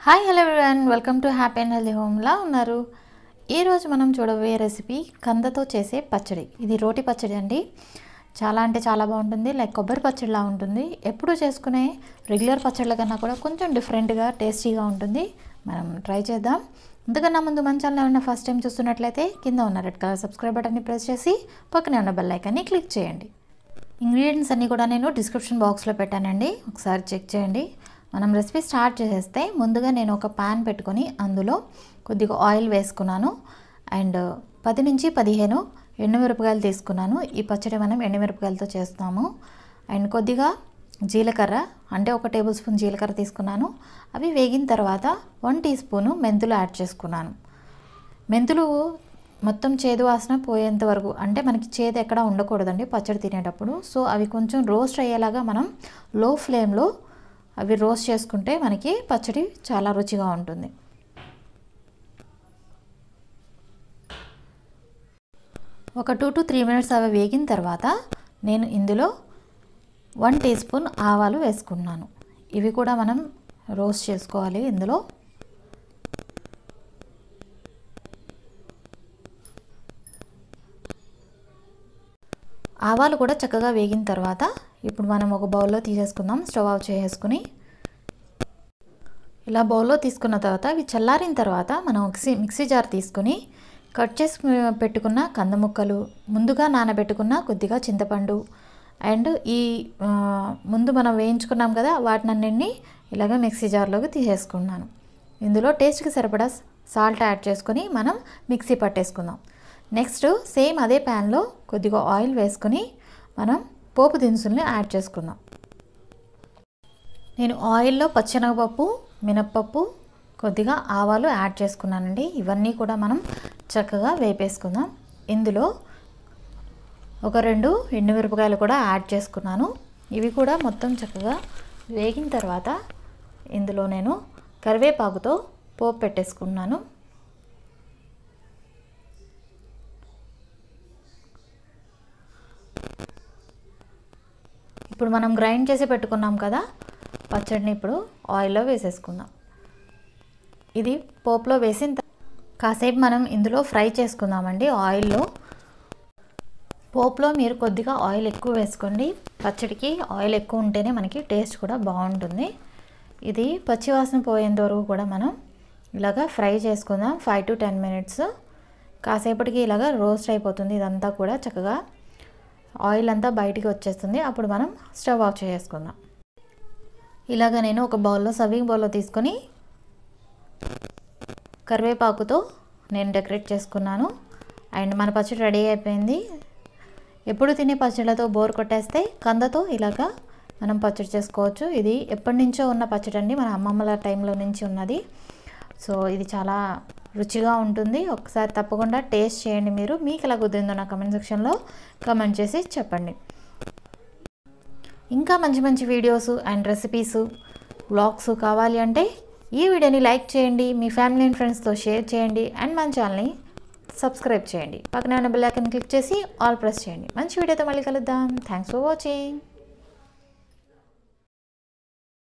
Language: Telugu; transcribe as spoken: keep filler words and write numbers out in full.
Hi hello everyone, welcome to happy and healthy హోమ్లా ఉన్నారు. ఈరోజు మనం చూడబోయే రెసిపీ కందతో చేసే పచ్చడి. ఇది రోటి పచ్చడి అండి. చాలా అంటే చాలా బాగుంటుంది. లైక్ కొబ్బరి పచ్చడిలా ఉంటుంది. ఎప్పుడు చేసుకునే రెగ్యులర్ పచ్చళ్ళ కన్నా కూడా కొంచెం డిఫరెంట్గా టేస్టీగా ఉంటుంది. మనం ట్రై చేద్దాం. ఇంతకన్నా ముందు మన ఛానల్ ఏమైనా ఫస్ట్ టైం చూస్తున్నట్లయితే కింద ఉన్న రెడ్ కలర్ సబ్స్క్రైబ్ బటన్ని ప్రెస్ చేసి పక్కనే ఉన్న బెల్ ఐకాన్ని క్లిక్ చేయండి. ఇంగ్రీడియంట్స్ అన్నీ కూడా నేను డిస్క్రిప్షన్ బాక్స్లో పెట్టానండి, ఒకసారి చెక్ చేయండి. మనం రెసిపీ స్టార్ట్ చేసేస్తే ముందుగా నేను ఒక పాన్ పెట్టుకొని అందులో కొద్దిగా ఆయిల్ వేసుకున్నాను. అండ్ పది నుంచి పదిహేను ఎండుమిరపకాయలు తీసుకున్నాను. ఈ పచ్చడి మనం ఎండుమిరపకాయలతో చేస్తాము. అండ్ కొద్దిగా జీలకర్ర, అంటే ఒక టేబుల్ స్పూన్ జీలకర్ర తీసుకున్నాను. అవి వేగిన తర్వాత వన్ టీ స్పూను మెంతులు యాడ్ చేసుకున్నాను. మెంతులు మొత్తం చేదు వాసన పోయేంత వరకు, అంటే మనకి చేదు ఎక్కడ ఉండకూడదండి పచ్చడి తినేటప్పుడు. సో అవి కొంచెం రోస్ట్ అయ్యేలాగా మనం లో ఫ్లేమ్లో అవి రోస్ట్ చేసుకుంటే మనకి పచ్చడి చాలా రుచిగా ఉంటుంది. ఒక టూ టు త్రీ మినిట్స్ అవి వేగిన తర్వాత నేను ఇందులో వన్ టీ స్పూన్ ఆవాలు వేసుకున్నాను. ఇవి కూడా మనం రోస్ట్ చేసుకోవాలి. ఇందులో ఆవాలు కూడా చక్కగా వేగిన తర్వాత ఇప్పుడు మనం ఒక బౌల్లో తీసేసుకుందాం. స్టవ్ ఆఫ్ చేసుకుని ఇలా బౌల్లో తీసుకున్న తర్వాత ఇవి చల్లారిన తర్వాత మనం మిక్సీ మిక్సీ జార్ తీసుకుని కట్ చేసి పెట్టుకున్న కంద ముక్కలు, ముందుగా నానబెట్టుకున్న కొద్దిగా చింతపండు, అండ్ ఈ ముందు మనం వేయించుకున్నాం కదా వాటినన్నింటినీ ఇలాగ మిక్సీ జార్లోకి తీసేసుకున్నాను. ఇందులో టేస్ట్కి సరిపడా సాల్ట్ యాడ్ చేసుకొని మనం మిక్సీ పట్టేసుకుందాం. నెక్స్ట్ సేమ్ అదే ప్యాన్లో కొద్దిగా ఆయిల్ వేసుకుని మనం పోపు దినుసుల్ని యాడ్ చేసుకుందాం. నేను ఆయిల్లో పచ్చెనగపప్పు, మినప్పప్పు, కొద్దిగా ఆవాలు యాడ్ చేసుకున్నానండి. ఇవన్నీ కూడా మనం చక్కగా వేపేసుకుందాం. ఇందులో ఒక రెండు ఎండుమిరపకాయలు కూడా యాడ్ చేసుకున్నాను. ఇవి కూడా మొత్తం చక్కగా వేగిన తర్వాత ఇందులో నేను కరివేపాకుతో పోపు పెట్టేసుకున్నాను. ఇప్పుడు మనం గ్రైండ్ చేసి పెట్టుకున్నాం కదా పచ్చడిని ఇప్పుడు ఆయిల్లో వేసేసుకుందాం. ఇది పోపులో వేసిన కాసేపు మనం ఇందులో ఫ్రై చేసుకుందామండి ఆయిల్లో. పోపులో మీరు కొద్దిగా ఆయిల్ ఎక్కువ వేసుకోండి. పచ్చడికి ఆయిల్ ఎక్కువ ఉంటేనే మనకి టేస్ట్ కూడా బాగుంటుంది. ఇది పచ్చివాసన పోయేంత వరకు కూడా మనం ఇలాగ ఫ్రై చేసుకుందాం. ఫైవ్ టు టెన్ మినిట్స్ కాసేపటికి ఇలాగ రోస్ట్ అయిపోతుంది. ఇదంతా కూడా చక్కగా ఆయిల్ అంతా బయటికి వచ్చేస్తుంది. అప్పుడు మనం స్టవ్ ఆఫ్ చేసుకుందాం. ఇలాగ నేను ఒక బౌల్లో సర్వింగ్ బౌల్లో తీసుకొని కరివేపాకుతో నేను డెకరేట్ చేసుకున్నాను. అండ్ మన పచ్చడి రెడీ అయిపోయింది. ఎప్పుడు తినే పచ్చళ్ళతో బోర్ కొట్టేస్తే కందతో ఇలాగా మనం పచ్చడి చేసుకోవచ్చు. ఇది ఎప్పటి నుంచో ఉన్న పచ్చడి అండి, మన అమ్మమ్మల టైంలో నుంచి ఉన్నది. సో ఇది చాలా రుచిగా ఉంటుంది. ఒకసారి తప్పకుండా టేస్ట్ చేయండి. మీరు మీకు ఎలా కుదిరిందో నా కమెంట్ సెక్షన్లో కమెంట్ చేసి చెప్పండి. ఇంకా మంచి మంచి వీడియోస్ అండ్ రెసిపీస్, వ్లాగ్స్ కావాలి అంటే ఈ వీడియోని లైక్ చేయండి, మీ ఫ్యామిలీ అండ్ ఫ్రెండ్స్తో షేర్ చేయండి, అండ్ మన ఛానల్ని సబ్స్క్రైబ్ చేయండి. పక్కనే ఉన్న బెల్ ఐకాన్ క్లిక్ చేసి ఆల్ ప్రెస్ చేయండి. మంచి వీడియోతో మళ్ళీ కలుద్దాం. Thanks for watching.